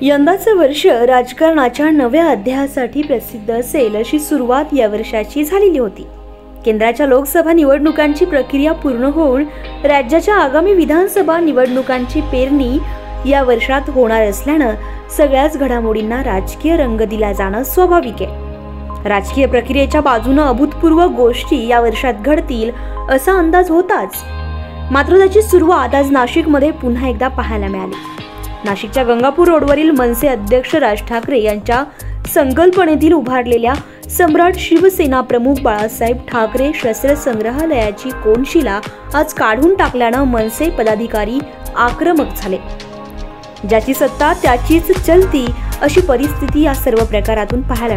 यंदाचं वर्ष राजकारणाच्या नव्या अध्यायासाठी प्रसिद्ध असेल अशी सुरुवात या वर्षाची झालेली होती। केंद्राच्या लोकसभा निवडणुकांची प्रक्रिया पूर्ण होऊन राज्याच्या आगामी विधानसभा निवडणुकांची पेरणी या वर्षात होणार असल्यानं सगळ्याच घडामोडींना राजकीय रंग दिला जाणं स्वाभाविक आहे। राजकीय प्रक्रियेच्या बाजूने अभूतपूर्व गोष्टी या वर्षात घडतील असा अंदाज होताच, मात्र त्याची सुरुवात आज नाशिकमध्ये पुन्हा एकदा पाहायला मिळाली। नाशिकच्या गंगापूर रोडवरील मनसे अध्यक्ष राज ठाकरे यांच्या संकल्पनेतील उभारलेल्या सम्राट शिवसेना प्रमुख बाळासाहेब ठाकरे शस्त्र संग्रहालयाची कोनशिला आज काढून टाकल्यानं मनसे पदाधिकारी आक्रमक झाले। ज्याची सत्ता त्याचीच चलती अशी परिस्थिती या सर्व प्रकारातून पाहायला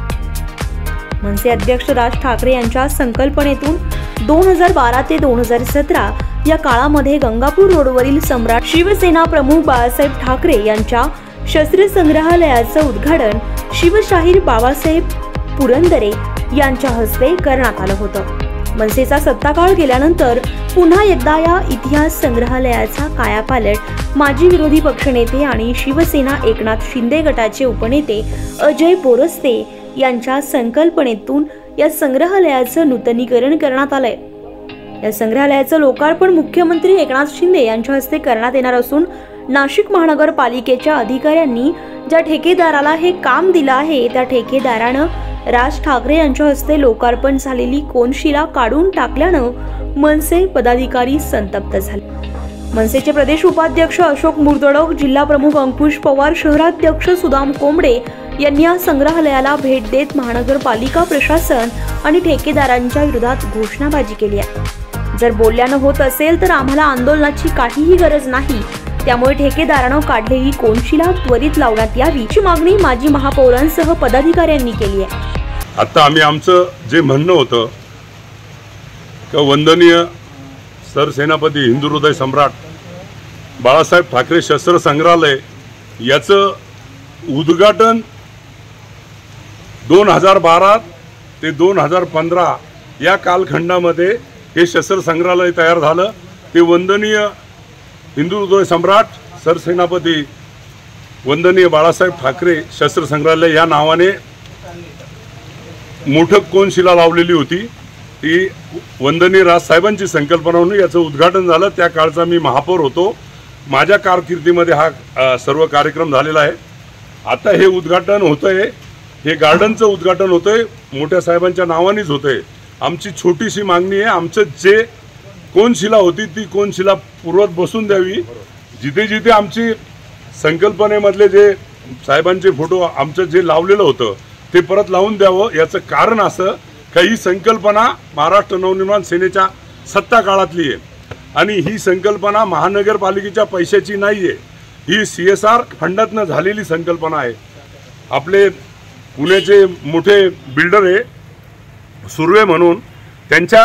मिळाली। मनसे अध्यक्ष राज ठाकरे यांच्या संकल्पनेतून 2012 ते 2017 या काळामध्ये गंगापूर रोडवरील सम्राट शिवसेना प्रमुख बाळासाहेब ठाकरे यांच्या शस्त्र संग्रहालयाचं उद्घाटन शिवशाहीर बाळासाहेब पुरंदरे यांच्या हस्ते करण्यात आलं होतं। मनसेचा सत्ताकाळ गेल्यानंतर पुन्हा एकदा या इतिहास संग्रहालयाचा कायापालट माजी विरोधी पक्षनेते आणि शिवसेना एकनाथ शिंदे गटाचे उपनेते अजय बोरस्ते यांच्या संकल्पनेतून या संग्रहालयाचं नूतनीकरण करण्यात आलंय। या संग्रहालयाचं लोकार्पण मुख्यमंत्री एकनाथ शिंदे यांच्या हस्ते करण्यात येणार असून नाशिक महानगरपालिकेच्या अधिकाऱ्यांनी ज्या ठेकेदाराला हे काम दिलं आहे त्या ठेकेदारानं राज ठाकरे यांच्या हस्ते लोकार्पण झालेली कोनशिला काढून टाकल्यानं मनसे पदाधिकारी संतप्त झाले। मनसेचे प्रदेश उपाध्यक्ष अशोक मुर्दडक, जिल्हा प्रमुख अंकुश पवार, शहराध्यक्ष सुदाम कोंबडे यांनी या संग्रहालयाला भेट देत महानगरपालिका प्रशासन आणि ठेकेदारांच्या विरोधात घोषणाबाजी केली आहे। जर बोलल्यानं होत असेल तर आम्हाला आंदोलनाची काहीही गरज नाही, त्यामुळे ठेकेदारानं काढलेली कोनशिला त्वरित लावण्यात यावी अशी मागणी माजी महापौरांसह पदाधिकाऱ्यांनी केली आहे। आता आम्ही आमचं जे म्हणणं होतं की वंदनीय सरसेनापती हिंदू हृदय सम्राट बाळासाहेब ठाकरे शस्त्र संग्रहालय याचं उद्घाटन 2012 ते 2015 या कालखंडामध्ये हे शस्त्र संग्रहालय तयार झालं। ते वंदनीय हिंदू हृदय सम्राट सरसेनापती वंदनीय बाळासाहेब ठाकरे शस्त्र संग्रहालय या नावाने मोठं कोनशिला लावलेली होती। ती वंदनीय राजसाहेबांची संकल्पना म्हणून याचं उद्घाटन झालं। त्या काळचा मी महापौर होतो। माझ्या कारकिर्दीमध्ये हा सर्व कार्यक्रम झालेला आहे। आता हे उद्घाटन होतंय, हे गार्डनचं उद्घाटन होतंय, मोठ्या साहेबांच्या नावानेच होतंय। आमची छोटीशी मागणी आहे, आमचं जे कोनशिला होती ती कोनशिला पूर्वत बसून द्यावी। जिथे जिथे आमची संकल्पनेमधले जे साहेबांचे फोटो आमचं जे लावलेलं होतं ते परत लावून द्यावं। याचं कारण असं की ही संकल्पना महाराष्ट्र नवनिर्माण सेनेच्या सत्ता काळातली आहे आणि ही संकल्पना महानगरपालिकेच्या पैशाची नाही आहे, ही CSR फंडातनं झालेली संकल्पना आहे। आपले पुण्याचे मोठे बिल्डर आहे सुर्वे म्हणून, त्यांच्या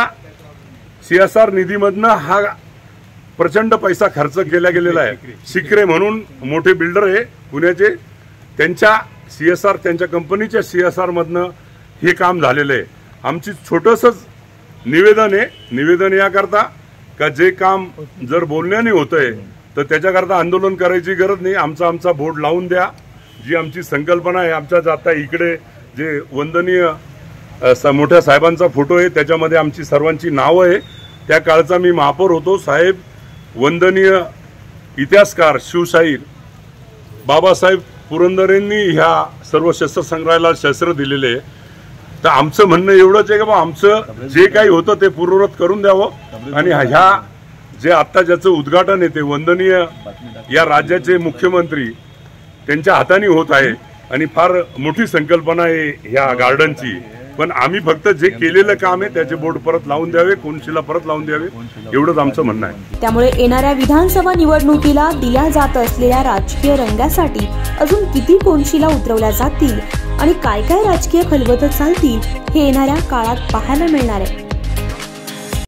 CSR निधीमधनं हा प्रचंड पैसा खर्च केला गेलेला आहे। शिकरे म्हणून मोठे बिल्डर आहे पुण्याचे, त्यांच्या CSR त्यांच्या कंपनीच्या CSR मधनं हे काम झालेलं आहे। आमची छोटंसंच निवेदन आहे, निवेदन याकरता का जे काम जर बोलण्याने होतंय तर त्याच्याकरता आंदोलन करायची गरज नाही। आमचा बोर्ड लावून द्या, जी आमची संकल्पना आहे। आमच्या आता इकडे जे वंदनीय मोठ्या साहेबांचा फोटो आहे त्याच्यामध्ये आमची सर्वांची नावं आहे। त्या काळचा मी महापौर होतो। साहेब वंदनीय इतिहासकार शिवशाहीर बाबासाहेब पुरंदरेंनी ह्या सर्व शस्त्र संग्रहालयाला शस्त्र दिलेले आहे। तर आमचं म्हणणं एवढंच आहे की बा आमचं जे काही होतं ते पूर्ववत करून द्यावं आणि ह्या जे आत्ता ज्याचं उद्घाटन आहे ते वंदनीय या राज्याचे मुख्यमंत्री त्यांच्या हाताने होत आहे आणि फार मोठी संकल्पना आहे ह्या गार्डनची। पण आम्ही फक्त जे केलेलं काम आहे त्याचे बोर्ड परत लावून द्यावे, कोनशिला परत लावून द्यावे, एवढंच आमचं म्हणणं आहे। त्यामुळे येणाऱ्या विधानसभा निवडणुकीला दिल्या जात असलेल्या राजकीय रंगासाठी अजून किती कोनशिला उतरवल्या जातील आणि काय काय राजकीय खलबतं चालतील हे येणाऱ्या काळात पाहायला मिळणार आहे।